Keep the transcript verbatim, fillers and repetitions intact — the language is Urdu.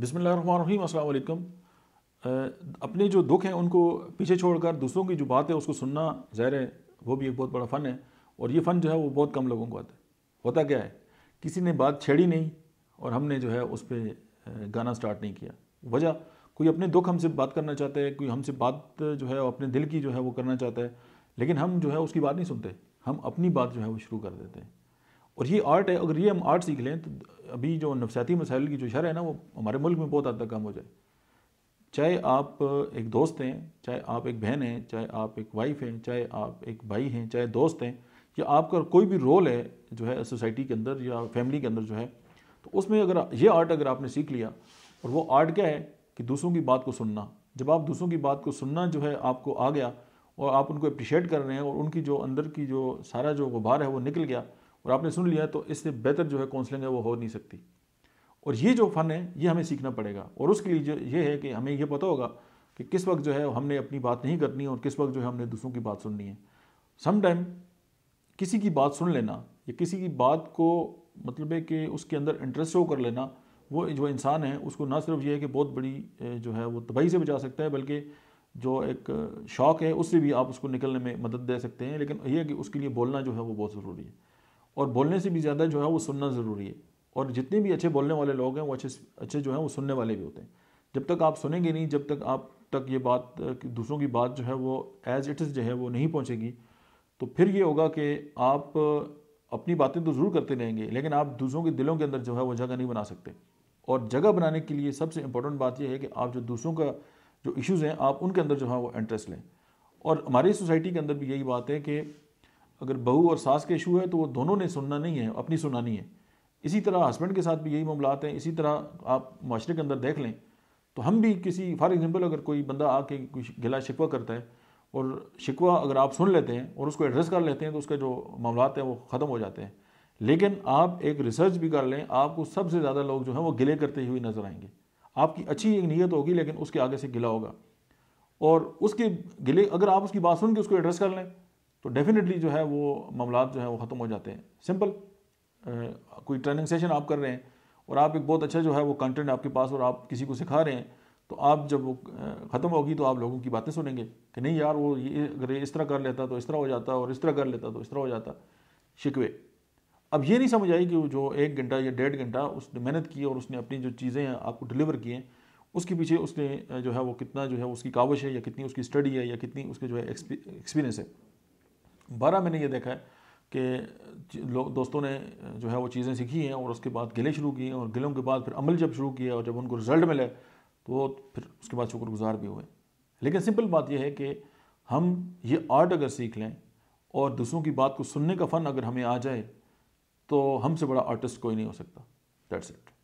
بسم اللہ الرحمن الرحیم. السلام علیکم. اپنے جو دکھ ہیں ان کو پیچھے چھوڑ کر دوسروں کی جو بات ہے اس کو سننا ظاہر ہے وہ بھی ایک بہت بڑا فن ہے, اور یہ فن جو ہے وہ بہت کم لوگوں کو آتا ہے. ہوتا کیا ہے, کسی نے بات چھیڑی نہیں اور ہم نے جو ہے اس پہ گانا سٹارٹ نہیں کیا. وجہ کوئی اپنے دکھ ہم سے بات کرنا چاہتا ہے, کوئی ہم سے بات جو ہے اپنے دل کی جو ہے وہ کرنا چاہتا ہے, لیکن ہم جو ہے اس کی بات نہیں سنتے, ہم اپنی بات جو ہے وہ شروع کر دیتے ہیں. اور یہ آرٹ ہے, اگر یہ ہم آرٹ سیکھ لیں تو ابھی جو نفسیاتی مسائل کی جو شرح ہے نا وہ ہمارے ملک میں بہت حد تک کم ہو جائے. چاہے آپ ایک دوست ہیں, چاہے آپ ایک بہن ہیں, چاہے آپ ایک وائف ہیں, چاہے آپ ایک بھائی ہیں, چاہے دوست ہیں, یا آپ کا کوئی بھی رول ہے جو ہے سوسائٹی کے اندر یا فیملی کے اندر جو ہے, تو اس میں اگر یہ آرٹ اگر آپ نے سیکھ لیا, اور وہ آرٹ کیا ہے کہ دوسروں کی بات کو سننا. جب آپ دوسروں کی بات کو سننا جو ہے آپ کو آ گیا اور آپ ان کو اپریشیٹ کر رہے ہیں اور ان کی جو اندر کی جو سارا جو غبار ہے وہ نکل گیا اور آپ نے سن لیا, تو اس سے بہتر جو ہے کونسلنگ ہے وہ ہو نہیں سکتی. اور یہ جو فن ہے یہ ہمیں سیکھنا پڑے گا, اور اس کے لیے جو یہ ہے کہ ہمیں یہ پتہ ہوگا کہ کس وقت جو ہے ہم نے اپنی بات نہیں کرنی اور کس وقت جو ہے ہم نے دوسروں کی بات سننی ہے. سم ٹائم کسی کی بات سن لینا یا کسی کی بات کو مطلب ہے کہ اس کے اندر انٹرسٹ شو کر لینا, وہ جو انسان ہے اس کو نہ صرف یہ ہے کہ بہت بڑی جو ہے وہ تباہی سے بچا سکتا ہے, بلکہ جو ایک شوق ہے اس سے بھی آپ اس کو نکلنے میں مدد دے سکتے ہیں. لیکن یہ ہے کہ اس کے لیے بولنا جو ہے وہ بہت ضروری ہے, اور بولنے سے بھی زیادہ جو ہے وہ سننا ضروری ہے. اور جتنے بھی اچھے بولنے والے لوگ ہیں وہ اچھے اچھے جو ہیں وہ سننے والے بھی ہوتے ہیں. جب تک آپ سنیں گے نہیں, جب تک آپ تک یہ بات دوسروں کی بات جو ہے وہ ایز اٹ از جو ہے وہ نہیں پہنچے گی, تو پھر یہ ہوگا کہ آپ اپنی باتیں تو ضرور کرتے رہیں گے لیکن آپ دوسروں کے دلوں کے اندر جو ہے وہ جگہ نہیں بنا سکتے. اور جگہ بنانے کے لیے سب سے امپورٹنٹ بات یہ ہے کہ آپ جو دوسروں کا جو ایشوز ہیں آپ ان کے اندر جو ہے وہ انٹرسٹ لیں. اور ہماری سوسائٹی کے اندر بھی یہی بات ہے کہ اگر بہو اور ساس کے ایشو ہے تو وہ دونوں نے سننا نہیں ہے, اپنی سنانی ہے. اسی طرح ہسبینڈ کے ساتھ بھی یہی معاملات ہیں. اسی طرح آپ معاشرے کے اندر دیکھ لیں تو ہم بھی کسی فار ایگزامپل اگر کوئی بندہ آ کے کوئی گلا شکوہ کرتا ہے اور شکوہ اگر آپ سن لیتے ہیں اور اس کو ایڈریس کر لیتے ہیں تو اس کے جو معاملات ہیں وہ ختم ہو جاتے ہیں. لیکن آپ ایک ریسرچ بھی کر لیں, آپ کو سب سے زیادہ لوگ جو ہیں وہ گلے کرتے ہوئے نظر آئیں گے. آپ کی اچھی ایک نیت ہوگی لیکن اس کے آگے سے گلا ہوگا, اور اس کے گلے اگر آپ اس کی بات سن کے اس کو ایڈریس کر لیں تو ڈیفینیٹلی جو ہے وہ معاملات جو ہے وہ ختم ہو جاتے ہیں. سمپل کوئی ٹریننگ سیشن آپ کر رہے ہیں اور آپ ایک بہت اچھا جو ہے وہ کنٹینٹ آپ کے پاس اور آپ کسی کو سکھا رہے ہیں, تو آپ جب وہ ختم ہوگی تو آپ لوگوں کی باتیں سنیں گے کہ نہیں یار وہ یہ اگر اس طرح کر لیتا تو اس طرح ہو جاتا, اور اس طرح کر لیتا تو اس طرح ہو جاتا. شکوے اب یہ نہیں سمجھ آئی کہ جو ایک گھنٹہ یا ڈیڑھ گھنٹہ اس نے محنت کی اور اس نے اپنی جو چیزیں ہیں آپ کو ڈلیور کی ہیں, اس کے پیچھے اس نے جو ہے وہ کتنا جو ہے اس کی کاوش ہے یا کتنی اس کی اسٹڈی ہے یا کتنی اس کے جو ہے ایکسپیرینس ہے. بارہ میں نے یہ دیکھا ہے کہ لوگ دوستوں نے جو ہے وہ چیزیں سیکھی ہیں اور اس کے بعد گلے شروع کیے, اور گلوں کے بعد پھر عمل جب شروع کیا اور جب ان کو رزلٹ ملے تو وہ پھر اس کے بعد شکر گزار بھی ہوئے. لیکن سمپل بات یہ ہے کہ ہم یہ آرٹ اگر سیکھ لیں اور دوسروں کی بات کو سننے کا فن اگر ہمیں آ جائے تو ہم سے بڑا آرٹسٹ کوئی نہیں ہو سکتا. That's it.